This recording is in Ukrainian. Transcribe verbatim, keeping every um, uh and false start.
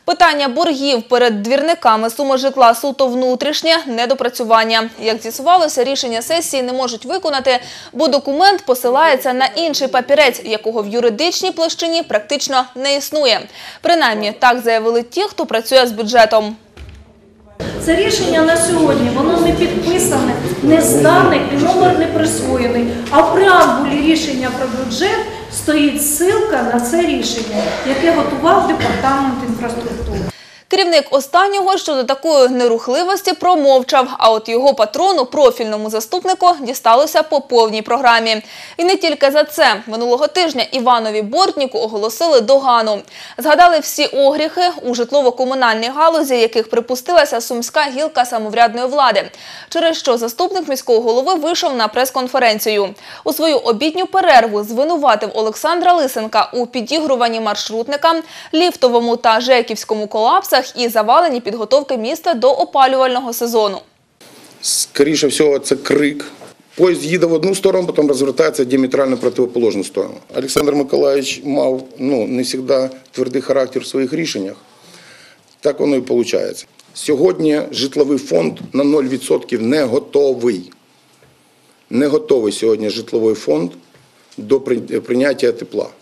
Питання боргів перед двірниками суми житла суто внутрішнє недопрацювання. Як з'ясувалося, рішення сесії не можуть виконати, бо документ посилається на інший папірець, якого в юридичній площині практично не існує. Принаймні, так заявили ті, хто працює з бюджетом. Це рішення на сьогодні, воно не підписане, не здане і номер не присвоєний. А в преамбулі рішення про бюджет стоїть ссылка на це рішення, яке готував Департамент інфраструктури. Керівник останнього щодо такої нерухливості промовчав, а от його патрону, профільному заступнику, дісталося по повній програмі. І не тільки за це. Минулого тижня Іванові Бортніку оголосили догану. Згадали всі огріхи у житлово-комунальній галузі, яких припустилася сумська гілка самоврядної влади. Через що заступник міського голови вийшов на прес-конференцію. У свою обідню перерву звинуватив Олександра Лисенка у підігруванні маршрутникам, ліфтовому та жеківському колапсах і заваленні підготовки міста до опалювального сезону. Скоріше всього, це крик. Поїзд їде в одну сторону, потім розвертається в діаметрально противоположну сторону. Олександр Миколаївич мав ну, не завжди твердий характер в своїх рішеннях. Так воно і виходить. Сьогодні житловий фонд на нуль відсотків не готовий. Не готовий сьогодні житловий фонд до прийняття тепла.